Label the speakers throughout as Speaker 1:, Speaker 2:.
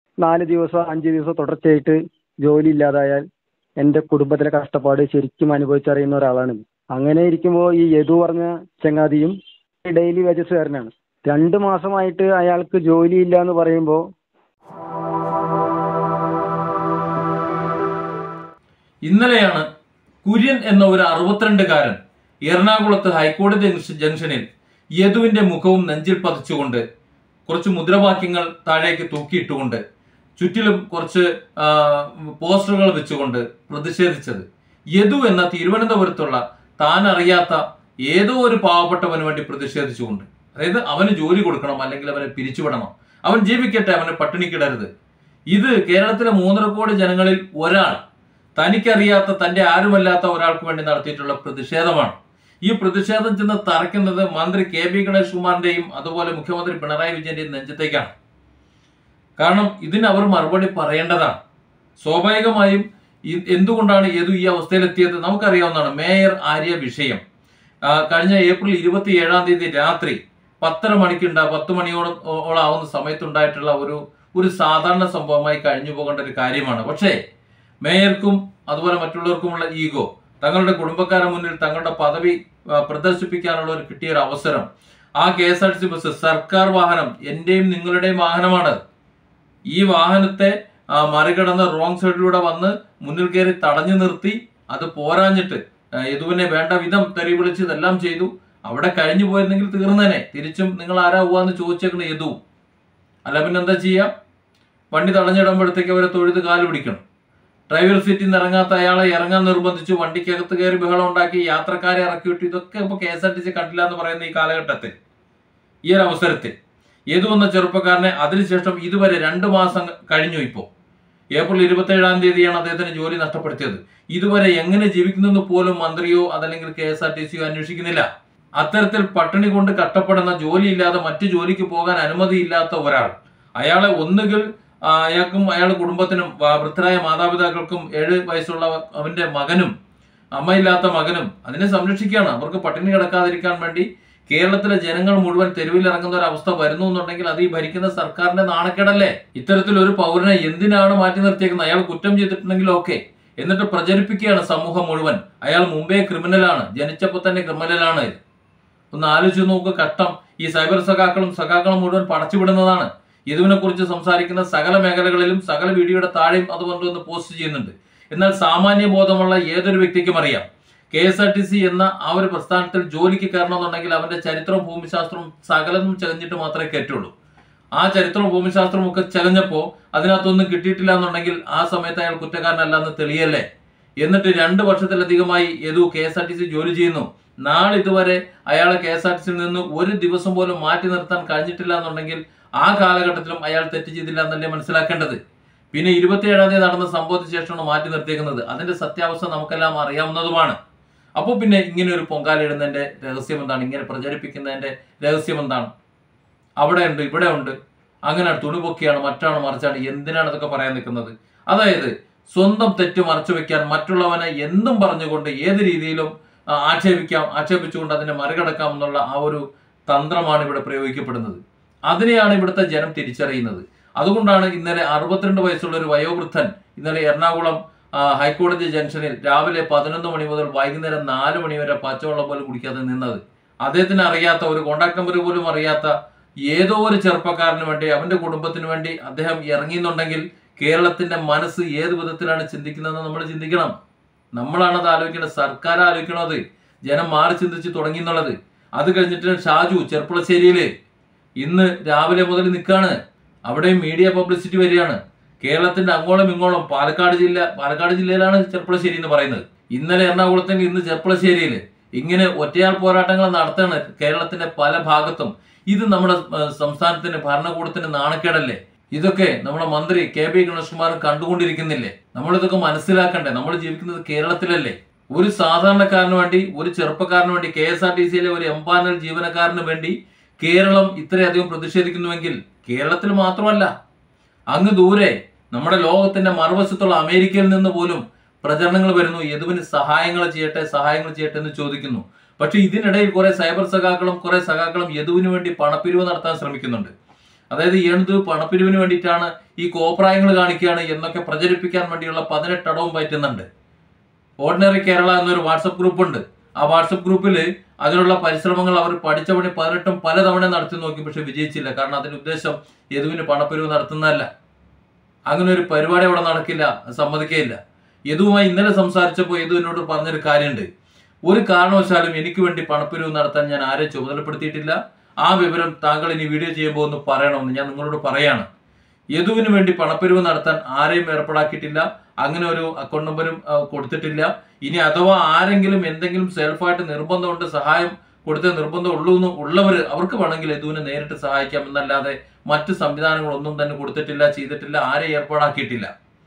Speaker 1: 4 ദിവസം 5 ദിവസം തുടർച്ചയായിട്ട് ജോലി ഇല്ലാതായാൽ എൻ്റെ കുടുംബത്തിലെ കഷ്ടപ്പാട് ശരിക്കും അനുഭവിച്ചറിയുന്ന ഒരാളാണ്. അങ്ങനെ ഇരിക്കുമ്പോൾ ഈ യദു പറഞ്ഞ ചങ്ങാതിയും ഡെയിലി വേജസുകാരനാണ്. 2 മാസമായിട്ട് അയാൾക്ക് ജോലി ഇല്ല എന്ന് പറയുമ്പോൾ
Speaker 2: ഇന്നലെയാണ് കുര്യൻ എന്ന ഒരു 62കാരൻ എറണാകുളത്ത് ഹൈക്കോടതി ജംഗ്ഷനിൽ യദുവിന്റെ മുഖവും നെഞ്ചിൽ പതിച്ചുകൊണ്ട് കുറച്ച് മുദ്രാവാക്യങ്ങൾ താഴേക്ക് തൂക്കിയിട്ടുകൊണ്ട് ചുറ്റിലും കുറച്ച് പോസ്റ്ററുകൾ വെച്ചുകൊണ്ട് പ്രതിഷേധിച്ചത്. യദു എന്ന തിരുവനന്തപുരത്തുള്ള താൻ അറിയാത്ത ഏതോ ഒരു പാവപ്പെട്ടവന് വേണ്ടി പ്രതിഷേധിച്ചുകൊണ്ട്, അതായത് അവന് ജോലി കൊടുക്കണം, അല്ലെങ്കിൽ അവനെ പിരിച്ചുവിടണം, അവൻ ജീവിക്കട്ടെ, അവനെ പട്ടിണിക്കിടരുത്. ഇത് കേരളത്തിലെ 3.5 കോടി ജനങ്ങളിൽ ഒരാൾ, തനിക്കറിയാത്ത തന്റെ ആരുമല്ലാത്ത ഒരാൾക്ക് വേണ്ടി നടത്തിയിട്ടുള്ള പ്രതിഷേധമാണ്. ഈ പ്രതിഷേധം ചെന്ന് തറയ്ക്കുന്നത് മന്ത്രി KB ഗണേഷ് കുമാറിന്റെയും അതുപോലെ മുഖ്യമന്ത്രി പിണറായി വിജയന്റെയും നെഞ്ചത്തേക്കാണ്. കാരണം ഇതിന് അവർ മറുപടി പറയേണ്ടതാണ്. സ്വാഭാവികമായും എന്തുകൊണ്ടാണ് യദു ഈ അവസ്ഥയിലെത്തിയത് നമുക്കറിയാവുന്നതാണ്. മേയർ ആര്യ വിഷയം കഴിഞ്ഞ ഏപ്രിൽ 27 രാത്രി 10 മണിയോളം ആവുന്ന സമയത്തുണ്ടായിട്ടുള്ള ഒരു സാധാരണ സംഭവമായി കഴിഞ്ഞു പോകേണ്ട ഒരു കാര്യമാണ്. പക്ഷേ മേയർക്കും അതുപോലെ മറ്റുള്ളവർക്കുമുള്ള ഈഗോ, തങ്ങളുടെ കുടുംബക്കാരുടെ മുന്നിൽ തങ്ങളുടെ പദവി പ്രദർശിപ്പിക്കാനുള്ള കിട്ടിയ ഒരു അവസരം, ആ KSRTC ബസ് സർക്കാർ വാഹനം, എന്റെയും നിങ്ങളുടെയും വാഹനമാണ്. ഈ വാഹനത്തെ മറികടന്ന് റോങ് സൈഡിലൂടെ വന്ന് മുന്നിൽ കയറി തടഞ്ഞു നിർത്തി, അത് പോരാഞ്ഞിട്ട് യദുവിനെ വേണ്ട വിധം തെറി വിളിച്ച് ഇതെല്ലാം ചെയ്തു. അവിടെ കഴിഞ്ഞു പോയിരുന്നെങ്കിൽ തീർന്നേനെ. തിരിച്ചും നിങ്ങൾ ആരാ പോവാന്ന് ചോദിച്ചേക്കണ യദു. അല്ല പിന്നെന്താ ചെയ്യാം? വണ്ടി തടഞ്ഞിടുമ്പോഴത്തേക്ക് അവരെ തൊഴുത് കാല് പിടിക്കണം. ഡ്രൈവർ സീറ്റിൽ നിന്ന് ഇറങ്ങാത്ത അയാളെ ഇറങ്ങാൻ നിർബന്ധിച്ചു, വണ്ടിക്കകത്ത് കയറി ബഹളം ഉണ്ടാക്കി, യാത്രക്കാരെ ഇറക്കി വിട്ടു. ഇതൊക്കെ ഇപ്പൊ KSRTC കണ്ടില്ല എന്ന് പറയുന്ന ഈ കാലഘട്ടത്തിൽ, ഈ ഒരു അവസരത്തിൽ യദു എന്ന ചെറുപ്പക്കാരനെ അതിനുശേഷം ഇതുവരെ 2 മാസം കഴിഞ്ഞു. ഇപ്പോൾ ഏപ്രിൽ 27 അദ്ദേഹത്തിന് ജോലി നഷ്ടപ്പെടുത്തിയത്. ഇതുവരെ എങ്ങനെ ജീവിക്കുന്നെന്ന് പോലും മന്ത്രിയോ അതല്ലെങ്കിൽ KSRTCയോ അന്വേഷിക്കുന്നില്ല. അത്തരത്തിൽ പട്ടിണി കൊണ്ട് കഷ്ടപ്പെടുന്ന, ജോലിയില്ലാതെ മറ്റു ജോലിക്ക് പോകാൻ അനുമതിയില്ലാത്ത ഒരാൾ, അയാളെ ഒന്നുകിൽ അയാൾക്കും അയാളുടെ കുടുംബത്തിനും വൃദ്ധരായ മാതാപിതാക്കൾക്കും 7 വയസ്സുള്ള അവന്റെ മകനും അമ്മയില്ലാത്ത മകനും അതിനെ സംരക്ഷിക്കുകയാണ്. അവർക്ക് പട്ടിണി കിടക്കാതിരിക്കാൻ വേണ്ടി കേരളത്തിലെ ജനങ്ങൾ മുഴുവൻ തെരുവിലിറങ്ങുന്ന ഒരു അവസ്ഥ വരുന്നു എന്നുണ്ടെങ്കിൽ അത് ഈ ഭരിക്കുന്ന സർക്കാരിന്റെ നാണക്കേടല്ലേ? ഇത്തരത്തിലൊരു പൗരനെ എന്തിനാണ് മാറ്റി നിർത്തിയേക്കുന്നത്? അയാൾ കുറ്റം ചെയ്തിട്ടുണ്ടെങ്കിൽ ഓക്കെ, എന്നിട്ട് പ്രചരിപ്പിക്കുകയാണ് സമൂഹം മുഴുവൻ. അയാൾ മുമ്പേ ക്രിമിനലാണ്, ജനിച്ചപ്പോൾ തന്നെ ക്രിമിനലാണ്. ഒന്ന് ആലോചിച്ച് നോക്കുക, കഷ്ടം. ഈ സൈബർ സഖാക്കളും മുഴുവൻ പടച്ചുവിടുന്നതാണ്. യദുവിനെ കുറിച്ച് സംസാരിക്കുന്ന സകല മേഖലകളിലും സകല വീഡിയോയുടെ താഴെയും അതുകൊണ്ടൊന്ന് പോസ്റ്റ് ചെയ്യുന്നുണ്ട്. എന്നാൽ സാമാന്യ ബോധമുള്ള ഏതൊരു വ്യക്തിക്കും അറിയാം, KSRTC എന്ന ആ ഒരു പ്രസ്ഥാനത്തിൽ ജോലിക്ക് കയറണമെന്നുണ്ടെങ്കിൽ അവന്റെ ചരിത്രവും ഭൂമിശാസ്ത്രവും സകലതും ചെകഞ്ഞിട്ട് മാത്രമേ കയറ്റുള്ളൂ. ആ ചരിത്രവും ഭൂമിശാസ്ത്രവും ഒക്കെ ചെകഞ്ഞപ്പോൾ അതിനകത്തൊന്നും കിട്ടിയിട്ടില്ല എന്നുണ്ടെങ്കിൽ ആ സമയത്ത് അയാൾ കുറ്റക്കാരനല്ല എന്ന് തെളിയല്ലേ? എന്നിട്ട് 2 വർഷത്തിലധികമായി യദു KSRTC ജോലി ചെയ്യുന്നു. നാളിതുവരെ അയാളെ KSRTCയിൽ നിന്ന് ഒരു ദിവസം പോലും മാറ്റി നിർത്താൻ കഴിഞ്ഞിട്ടില്ല എന്നുണ്ടെങ്കിൽ ആ കാലഘട്ടത്തിലും അയാൾ തെറ്റ് ചെയ്തില്ല എന്നല്ലേ മനസ്സിലാക്കേണ്ടത്. പിന്നെ 27 നടന്ന സംഭവത്തിന് ശേഷമാണ് മാറ്റി നിർത്തിയേക്കുന്നത്. അതിന്റെ സത്യാവസ്ഥ നമുക്കെല്ലാം അറിയാവുന്നതുമാണ്. അപ്പോൾ പിന്നെ ഇങ്ങനെ ഒരു പൊങ്കാലിടുന്നതിന്റെ രഹസ്യം എന്താണ്? ഇങ്ങനെ പ്രചരിപ്പിക്കുന്നതിന്റെ രഹസ്യം എന്താണ്? അവിടെ ഉണ്ട്, ഇവിടെ ഉണ്ട്, അങ്ങനെ തുണിപൊക്കിയാണ്, മറ്റാണ്, മറിച്ചാണ്. എന്തിനാണ് ഇതൊക്കെ പറയാൻ നിൽക്കുന്നത്? അതായത് സ്വന്തം തെറ്റ് മറച്ചു വെക്കാൻ മറ്റുള്ളവനെ എന്തും പറഞ്ഞുകൊണ്ട് ഏത് രീതിയിലും ആക്ഷേപിച്ചുകൊണ്ട് അതിനെ മറികടക്കാം എന്നുള്ള ആ ഒരു തന്ത്രമാണ് ഇവിടെ പ്രയോഗിക്കപ്പെടുന്നത്. അതിനെയാണ് ഇവിടുത്തെ ജനം തിരിച്ചറിയുന്നത്. അതുകൊണ്ടാണ് ഇന്നലെ 62 വയസ്സുള്ള ഒരു വയോവൃദ്ധൻ ഇന്നലെ എറണാകുളം ഹൈക്കോടതി ജംഗ്ഷനിൽ രാവിലെ 11 മണി മുതൽ വൈകുന്നേരം 4 മണി വരെ പച്ചവെള്ളം പോലും കുടിക്കാതെ നിന്നത്. അദ്ദേഹത്തിന് അറിയാത്ത, ഒരു കോണ്ടാക്ട് നമ്പർ പോലും അറിയാത്ത ഏതോ ഒരു ചെറുപ്പക്കാരന് വേണ്ടി, അവന്റെ കുടുംബത്തിന് വേണ്ടി അദ്ദേഹം ഇറങ്ങിയെന്നുണ്ടെങ്കിൽ കേരളത്തിന്റെ മനസ്സ് ഏത് വിധത്തിലാണ് ചിന്തിക്കുന്നതെന്ന് നമ്മൾ ചിന്തിക്കണം. നമ്മളാണത് ആലോചിക്കേണ്ടത്, സർക്കാർ ആലോചിക്കണത്. ജനം മാറി ചിന്തിച്ച് തുടങ്ങി എന്നുള്ളത്. അത് കഴിഞ്ഞിട്ട് ഷാജു ചെർപ്പുളശ്ശേരിയില് ഇന്ന് രാവിലെ മുതൽ നിൽക്കാണ്. അവിടെയും മീഡിയ പബ്ലിസിറ്റി വരികയാണ്. കേരളത്തിന്റെ അങ്ങോളം ഇങ്ങോളം പാലക്കാട് ജില്ലയിലാണ് ചെർപ്പുളശ്ശേരി എന്ന് പറയുന്നത്. ഇന്നലെ എറണാകുളത്തിൽ, ഇന്ന് ചെർപ്പുളശ്ശേരിയിൽ ഇങ്ങനെ ഒറ്റയാൾ പോരാട്ടങ്ങൾ നടത്താണ് കേരളത്തിന്റെ പല ഭാഗത്തും. ഇത് നമ്മുടെ സംസ്ഥാനത്തിന്, ഭരണകൂടത്തിന് നാണക്കേടല്ലേ? ഇതൊക്കെ നമ്മുടെ മന്ത്രി KB ഗണേഷ് കുമാർ കണ്ടുകൊണ്ടിരിക്കുന്നില്ലേ? നമ്മളിതൊക്കെ മനസ്സിലാക്കണ്ടേ? നമ്മൾ ജീവിക്കുന്നത് കേരളത്തിലല്ലേ? ഒരു സാധാരണക്കാരന് വേണ്ടി, ഒരു ചെറുപ്പക്കാരന് വേണ്ടി, KSRTCയിലെ ഒരു എംപാനൽ ജീവനക്കാരന് വേണ്ടി കേരളം ഇത്രയധികം പ്രതിഷേധിക്കുന്നുവെങ്കിൽ കേരളത്തിൽ മാത്രമല്ല, അങ്ങ് ദൂരെ നമ്മുടെ ലോകത്തിന്റെ മറുവശത്തുള്ള അമേരിക്കയിൽ നിന്ന് പോലും പ്രചരണങ്ങൾ വരുന്നു. യദുവിന് സഹായങ്ങൾ ചെയ്യട്ടെ എന്ന് ചോദിക്കുന്നു. പക്ഷെ ഇതിനിടയിൽ കുറെ സൈബർ സഖാക്കളും യദുവിന് വേണ്ടി പണപ്പിരിവ് നടത്താൻ ശ്രമിക്കുന്നുണ്ട്. അതായത് യദു പണപ്പിരിവിന് വേണ്ടിയിട്ടാണ് ഈ കോപ്രായങ്ങൾ കാണിക്കുകയാണ് എന്നൊക്കെ പ്രചരിപ്പിക്കാൻ വേണ്ടിയുള്ള 18 അടവും പറ്റുന്നുണ്ട്. ഓർഡിനറി കേരള എന്നൊരു വാട്സപ്പ് ഗ്രൂപ്പുണ്ട്. ആ വാട്സപ്പ് ഗ്രൂപ്പിൽ അതിനുള്ള പരിശ്രമങ്ങൾ അവർ പഠിച്ച പണി 18 പലതവണ നടത്തി നോക്കി, പക്ഷെ വിജയിച്ചില്ല. കാരണം അതിന്റെ ഉദ്ദേശം യദുവിന് പണപ്പിരിവ് നടത്തുന്നതല്ല. അങ്ങനെ ഒരു പരിപാടി അവിടെ നടക്കില്ല, സമ്മതിക്കുകയില്ല. യദുവുമായി ഇന്നലെ സംസാരിച്ചപ്പോൾ യദു എന്നോട് പറഞ്ഞൊരു കാര്യമുണ്ട്. ഒരു കാരണവശാലും എനിക്ക് വേണ്ടി പണപ്പിരിവ് നടത്താൻ ഞാൻ ആരെയും ചുമതലപ്പെടുത്തിയിട്ടില്ല. ആ വിവരം താങ്കൾ ഇനി വീഡിയോ ചെയ്യുമ്പോൾ ഒന്ന് പറയണമെന്ന് ഞാൻ നിങ്ങളോട് പറയാണ്. യദുവിന് വേണ്ടി പണപ്പിരിവ് നടത്താൻ ആരെയും ഏർപ്പാടാക്കിയിട്ടില്ല. അങ്ങനെ ഒരു അക്കൗണ്ട് നമ്പരും കൊടുത്തിട്ടില്ല. ഇനി അഥവാ ആരെങ്കിലും എന്തെങ്കിലും സെൽഫായിട്ട് നിർബന്ധമുണ്ട്, സഹായം കൊടുത്ത നിർബന്ധം ഉള്ളവർ അവർക്ക് വേണമെങ്കിൽ യദുവിനെ നേരിട്ട് സഹായിക്കാം എന്നല്ലാതെ മറ്റ് സംവിധാനങ്ങളൊന്നും തന്നെ കൊടുത്തിട്ടില്ല, ചെയ്തിട്ടില്ല, ആരെയും ഏർപ്പാടാക്കിയിട്ടില്ല.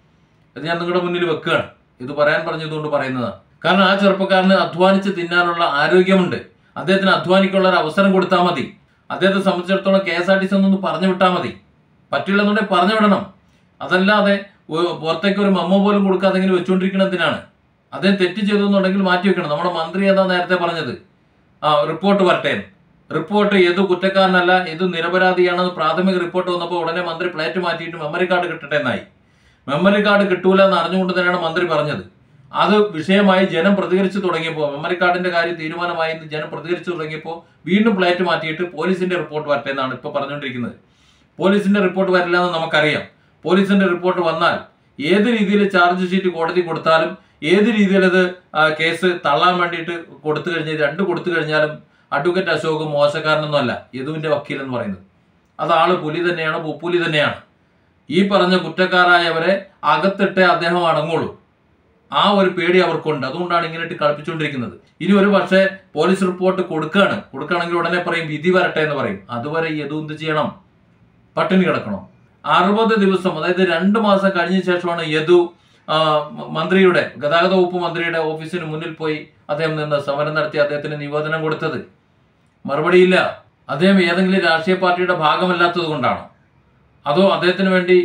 Speaker 2: ഇത് ഞാൻ നിങ്ങളുടെ മുന്നിൽ വെക്കുകയാണ്. ഇത് പറയാൻ പറഞ്ഞതുകൊണ്ട് പറയുന്നതാണ്. കാരണം ആ ചെറുപ്പക്കാരന് അധ്വാനിച്ച് തിന്നാനുള്ള ആരോഗ്യമുണ്ട്. അദ്ദേഹത്തിന് അധ്വാനിക്കാനുള്ള ഒരു അവസരം കൊടുത്താൽ മതി. അദ്ദേഹത്തെ സംബന്ധിച്ചിടത്തോളം KSRTC ഒന്നൊന്ന് പറഞ്ഞു വിട്ടാൽ മതി. പറ്റില്ലെന്നുണ്ടെങ്കിൽ പറഞ്ഞു വിടണം. അതല്ലാതെ പുറത്തേക്ക് ഒരു മെമ്മോ പോലും കൊടുക്കാതെ ഇങ്ങനെ വെച്ചുകൊണ്ടിരിക്കുന്നതിനാണ്. അദ്ദേഹം തെറ്റ് ചെയ്തു എന്നുണ്ടെങ്കിൽ മാറ്റി വെക്കണം. നമ്മുടെ മന്ത്രി ഏതാ നേരത്തെ പറഞ്ഞത്, റിപ്പോർട്ട് വരട്ടെ. റിപ്പോർട്ട് യദു കുറ്റക്കാരനല്ല, യദു നിരപരാധിയാണെന്ന് പ്രാഥമിക റിപ്പോർട്ട് വന്നപ്പോൾ ഉടനെ മന്ത്രി പ്ലേറ്റ് മാറ്റിയിട്ട് മെമ്മറി കാർഡ് കിട്ടട്ടെ എന്നായി. മെമ്മറി കാർഡ് കിട്ടൂല എന്ന് അറിഞ്ഞുകൊണ്ട് തന്നെയാണ് മന്ത്രി പറഞ്ഞത്. അത് വിഷയമായി ജനം പ്രതികരിച്ചു തുടങ്ങിയപ്പോൾ, മെമ്മറി കാർഡിന്റെ കാര്യം തീരുമാനമായി എന്ന് ജനം പ്രതികരിച്ചു തുടങ്ങിയപ്പോൾ വീണ്ടും പ്ലേറ്റ് മാറ്റിയിട്ട് പോലീസിന്റെ റിപ്പോർട്ട് വരട്ടെ എന്നാണ് ഇപ്പോൾ പറഞ്ഞുകൊണ്ടിരിക്കുന്നത്. പോലീസിന്റെ റിപ്പോർട്ട് വരില്ല എന്ന് നമുക്കറിയാം. പോലീസിന്റെ റിപ്പോർട്ട് വന്നാൽ ഏത് രീതിയിൽ ചാർജ് ഷീറ്റ് കോടതി കൊടുത്താലും, ഏത് രീതിയിൽ അത് കേസ് തള്ളാൻ വേണ്ടിയിട്ട് കൊടുത്തു കഴിഞ്ഞാലും അഡ്വക്കേറ്റ് അശോക് മോശക്കാരനൊന്നുമല്ല. യദുവിന്റെ വക്കീൽ എന്ന് പറയുന്നത് അത് ആള് പുലി തന്നെയാണ്, പുലി തന്നെയാണ്. ഈ പറഞ്ഞ കുറ്റക്കാരായവരെ അകത്തിട്ടേ അദ്ദേഹം അടങ്ങുള്ളൂ. ആ ഒരു പേടി അവർക്കുണ്ട്. അതുകൊണ്ടാണ് ഇങ്ങനെ കളിപ്പിച്ചുകൊണ്ടിരിക്കുന്നത്. ഇനി ഒരു പക്ഷേ പോലീസ് റിപ്പോർട്ട് കൊടുക്കുകയാണെങ്കിൽ ഉടനെ പറയും വിധി വരട്ടെ എന്ന് പറയും. അതുവരെ യദു എന്ത് ചെയ്യണം? പട്ടിണി കിടക്കണം. 60 ദിവസം, അതായത് 2 മാസം കഴിഞ്ഞ ശേഷമാണ് യദു മന്ത്രിയുടെ, ഗതാഗത വകുപ്പ് മന്ത്രിയുടെ ഓഫീസിന് മുന്നിൽ പോയി അദ്ദേഹം നിന്ന് സമരം നടത്തി അദ്ദേഹത്തിന് നിവേദനം കൊടുത്തത്. മറുപടിയില്ല. അദ്ദേഹം ഏതെങ്കിലും രാഷ്ട്രീയ പാർട്ടിയുടെ ഭാഗമല്ലാത്തത് കൊണ്ടാണോ, അതോ അദ്ദേഹത്തിന് വേണ്ടി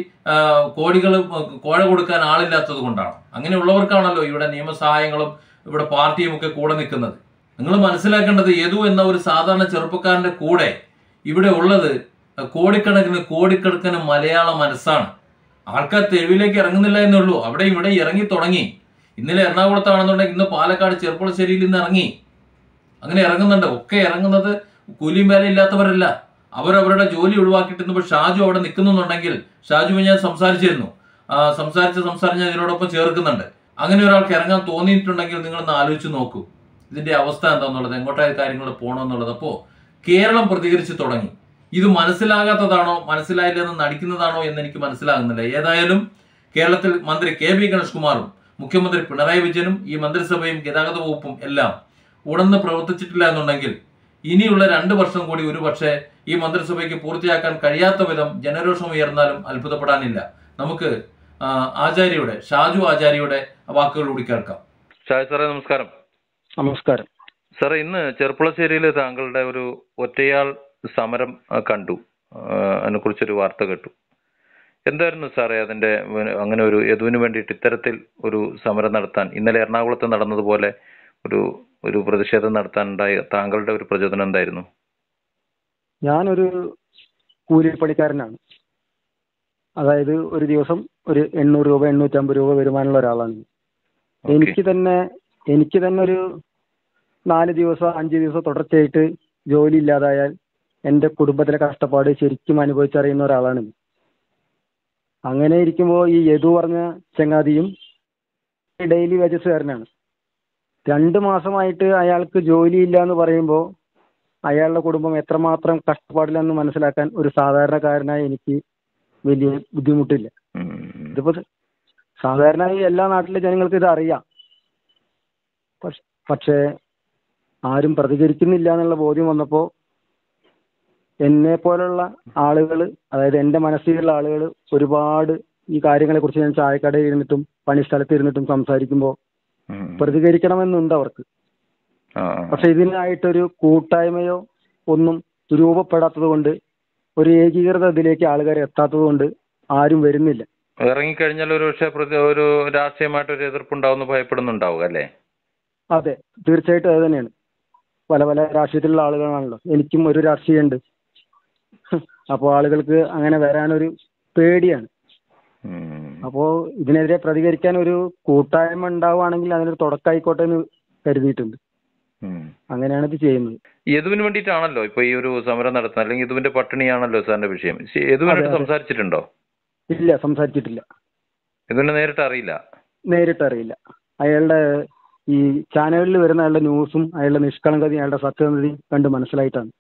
Speaker 2: കോഴ കൊടുക്കാൻ ആളില്ലാത്തത് കൊണ്ടാണോ? അങ്ങനെയുള്ളവർക്കാണല്ലോ ഇവിടെ നിയമസഹായങ്ങളും ഇവിടെ പാർട്ടിയും ഒക്കെ കൂടെ നിൽക്കുന്നത്. നിങ്ങൾ മനസ്സിലാക്കേണ്ടത്, യദു എന്ന ഒരു സാധാരണ ചെറുപ്പക്കാരന്റെ കൂടെ ഇവിടെ ഉള്ളത് കോടിക്കണക്കിന് മലയാള മനസ്സാണ്. ആൾക്കാർ തെരുവിലേക്ക് ഇറങ്ങുന്നില്ല എന്നുള്ളൂ. അവിടെ ഇവിടെ ഇറങ്ങി തുടങ്ങി. ഇന്നലെ എറണാകുളത്താണെന്നുണ്ടെങ്കിൽ ഇന്ന് പാലക്കാട് ചെർപ്പുളശ്ശേരിയിൽ നിന്ന് ഇറങ്ങി. അങ്ങനെ ഇറങ്ങുന്നുണ്ട്. ഒക്കെ ഇറങ്ങുന്നത് കൂലിയും വേല ഇല്ലാത്തവരല്ല. അവരവരുടെ ജോലി ഒഴിവാക്കിയിട്ട് ഇപ്പോൾ ഷാജു അവിടെ നിൽക്കുന്നുണ്ടെങ്കിൽ, ഷാജുവിനെ ഞാൻ സംസാരിച്ചിരുന്നു. സംസാരിച്ച് ഇതിനോടൊപ്പം ചേർക്കുന്നുണ്ട്. അങ്ങനെ ഒരാൾക്ക് ഇറങ്ങാൻ തോന്നിയിട്ടുണ്ടെങ്കിൽ നിങ്ങളൊന്ന് ആലോചിച്ച് നോക്കൂ ഇതിന്റെ അവസ്ഥ എന്താണെന്നുള്ളത്, എങ്ങോട്ടായ കാര്യങ്ങൾ പോകണമെന്നുള്ളത്. അപ്പോൾ കേരളം പ്രതികരിച്ച് തുടങ്ങി. ഇത് മനസ്സിലാകാത്തതാണോ, മനസ്സിലായില്ലെന്ന് നടിക്കുന്നതാണോ എന്ന് എനിക്ക് മനസ്സിലാകുന്നില്ല. ഏതായാലും കേരളത്തിൽ മന്ത്രി KB ഗണേഷ് കുമാറും മുഖ്യമന്ത്രി പിണറായി വിജയനും ഈ മന്ത്രിസഭയും ഗതാഗത വകുപ്പും എല്ലാം ഉണർന്ന് പ്രവർത്തിച്ചിട്ടില്ല എന്നുണ്ടെങ്കിൽ ഇനിയുള്ള 2 വർഷം കൂടി ഒരു പക്ഷേ ഈ മന്ത്രിസഭയ്ക്ക് പൂർത്തിയാക്കാൻ കഴിയാത്ത വിധം ജനരോഷം ഉയർന്നാലും അത്ഭുതപ്പെടാനില്ല. നമുക്ക് ഷാജു ആചാര്യയുടെ വാക്കുകൾ കൂടി കേൾക്കാം.
Speaker 3: ഷാജു സാറേ, നമസ്കാരം.
Speaker 1: നമസ്കാരം
Speaker 3: സാറേ, ഇന്ന് ചെർപ്പുളശ്ശേരിയിൽ താങ്കളുടെ ഒരു ഒറ്റയാൾ സമരം കണ്ടു. അതിനെക്കുറിച്ചൊരു വാർത്ത കേട്ടു. എന്തായിരുന്നു സാറേ അതിന്റെ, അങ്ങനെ ഒരു യദുവിന് വേണ്ടിയിട്ട് ഇത്തരത്തിൽ ഒരു സമരം നടത്താൻ, ഇന്നലെ എറണാകുളത്ത് നടന്നതുപോലെ ഒരു പ്രതിഷേധം നടത്താനുണ്ടായ താങ്കളുടെ ഒരു പ്രചോദനം എന്തായിരുന്നു?
Speaker 1: ഞാനൊരു കൂലിപ്പണിക്കാരനാണ്. അതായത് ഒരു ദിവസം ഒരു 800 രൂപ 850 രൂപ വരുമാനമുള്ള ഒരാളാണ്. എനിക്ക് തന്നെ ഒരു 4 ദിവസം 5 ദിവസം തുടർച്ചയായിട്ട് ജോലി ഇല്ലാതായാൽ എൻ്റെ കുടുംബത്തിലെ കഷ്ടപ്പാട് ശരിക്കും അനുഭവിച്ചറിയുന്ന ഒരാളാണ്. അങ്ങനെ ഇരിക്കുമ്പോൾ ഈ യദു പറഞ്ഞ ചങ്ങാതിയും ഡെയിലി വേജസുകാരനാണ്. 2 മാസമായിട്ട് അയാൾക്ക് ജോലിയില്ല എന്ന് പറയുമ്പോൾ അയാളുടെ കുടുംബം എത്രമാത്രം കഷ്ടപ്പാടില്ലെന്ന് മനസ്സിലാക്കാൻ ഒരു സാധാരണക്കാരനായി എനിക്ക് വലിയ ബുദ്ധിമുട്ടില്ല. ഇതിപ്പോ സാധാരണയായി എല്ലാ നാട്ടിലെ ജനങ്ങൾക്ക് ഇത് അറിയാം. പക്ഷേ ആരും പ്രതികരിക്കുന്നില്ല എന്നുള്ള ബോധ്യം വന്നപ്പോൾ എന്നെ പോലുള്ള ആളുകൾ, അതായത് എൻ്റെ മനസ്സിലുള്ള ആളുകൾ ഒരുപാട് ഈ കാര്യങ്ങളെ കുറിച്ച് ഞാൻ ചായക്കടയിൽ ഇരുന്നിട്ടും പണിസ്ഥലത്ത് ഇരുന്നിട്ടും സംസാരിക്കുമ്പോൾ പ്രതികരിക്കണമെന്നുണ്ട് അവർക്ക്. പക്ഷെ ഇതിനായിട്ടൊരു കൂട്ടായ്മയോ ഒന്നും രൂപപ്പെടാത്തത് കൊണ്ട്, ഒരു ഏകീകൃത ഇതിലേക്ക് ആളുകാർ എത്താത്തത് കൊണ്ട് ആരും വരുന്നില്ല.
Speaker 3: ഇറങ്ങിക്കഴിഞ്ഞാൽ ഒരു പക്ഷേ ഒരു രാഷ്ട്രീയമായിട്ടൊരു എതിർപ്പുണ്ടാവുന്ന ഭയപ്പെടുന്നുണ്ടാവും അല്ലേ?
Speaker 1: അതെ, തീർച്ചയായിട്ടും അത് തന്നെയാണ്. പല രാഷ്ട്രീയത്തിലുള്ള ആളുകളാണല്ലോ. എനിക്കും ഒരു രാഷ്ട്രീയമുണ്ട്. അപ്പോൾ ആളുകൾക്ക് അങ്ങനെ വരാനൊരു പേടിയാണ്. അപ്പോ ഇതിനെതിരെ പ്രതികരിക്കാൻ ഒരു കൂട്ടായ്മ ഉണ്ടാവുകയാണെങ്കിൽ അതിനൊരു തുടക്കമായിക്കോട്ടെ എന്ന് കരുതിയിട്ടുണ്ട്. അങ്ങനെയാണ് ഇത് ചെയ്യുന്നത്.
Speaker 3: യദുവിന് വേണ്ടിയിട്ടാണല്ലോ ഇപ്പൊ ഈ ഒരു സമരം നടത്തുന്നത്, അല്ലെങ്കിൽ യദുവിന്റെ പട്ടിണിയാണല്ലോ സാറിന്റെ വിഷയം. യദുവിനായിട്ട് സംസാരിച്ചിട്ടുണ്ടോ?
Speaker 1: ഇല്ല, സംസാരിച്ചിട്ടില്ല.
Speaker 3: യദുവിനെ നേരിട്ട് അറിയില്ല?
Speaker 1: നേരിട്ട് അറിയില്ല. അയാളുടെ ഈ ചാനലിൽ വരുന്ന അയാളുടെ ന്യൂസും അയാളുടെ നിഷ്കളങ്കതയും അയാളുടെ സത്യസന്ധതയും കണ്ട് മനസ്സിലായിട്ടാണ്.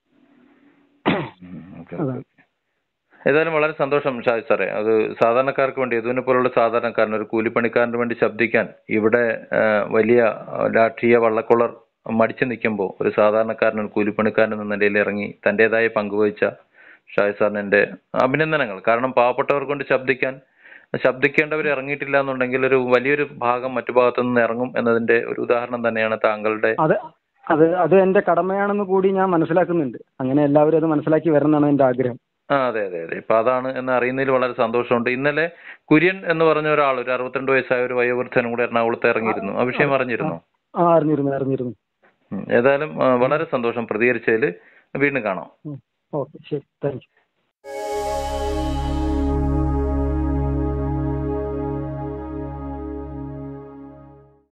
Speaker 3: ഏതായാലും വളരെ സന്തോഷം ഷാഹിദ് സാറേ. അത് സാധാരണക്കാർക്ക് വേണ്ടി, യദുവിനെ പോലുള്ള സാധാരണക്കാരന്, ഒരു കൂലിപ്പണിക്കാരന് വേണ്ടി ശബ്ദിക്കാൻ ഇവിടെ വലിയ രാഷ്ട്രീയ വള്ളക്കൊളർ മടിച്ചു നിൽക്കുമ്പോൾ ഒരു സാധാരണക്കാരൻ, ഒരു കൂലിപ്പണിക്കാരൻ എന്ന നിലയിൽ ഇറങ്ങി തന്റേതായ പങ്കുവഹിച്ച ഷാഹിദ് സാറിന് എന്റെ അഭിനന്ദനങ്ങൾ. കാരണം പാവപ്പെട്ടവർക്ക് കൊണ്ട് ശബ്ദിക്കേണ്ടവർ ഇറങ്ങിയിട്ടില്ല എന്നുണ്ടെങ്കിൽ ഒരു വലിയൊരു ഭാഗം മറ്റു ഭാഗത്തു നിന്ന് ഇറങ്ങും എന്നതിന്റെ ഒരു ഉദാഹരണം തന്നെയാണ് താങ്കളുടെ.
Speaker 1: അത് എന്റെ കടമയാണെന്ന് കൂടി ഞാൻ മനസ്സിലാക്കുന്നുണ്ട്. അങ്ങനെ എല്ലാവരും അത് മനസ്സിലാക്കി വരണമെന്നാണ് എന്റെ ആഗ്രഹം.
Speaker 3: അതെ. ഇപ്പൊ അതാണ് എന്ന് അറിയുന്നതിൽ വളരെ സന്തോഷമുണ്ട്. ഇന്നലെ കുര്യൻ എന്ന് പറഞ്ഞ ഒരാൾ, ഒരു 62 വയസ്സായ ഒരു വയോവൃദ്ധനും കൂടെ എറണാകുളത്ത് ഇറങ്ങിയിരുന്നു. ആ വിഷയം അറിഞ്ഞിരുന്നോ?
Speaker 1: അറിഞ്ഞിരുന്നു.
Speaker 3: ഏതായാലും വളരെ സന്തോഷം പ്രതികരിച്ചതിൽ. വീണ്ടും കാണാം.
Speaker 1: ഓക്കെ, ശരി, താങ്ക് യു.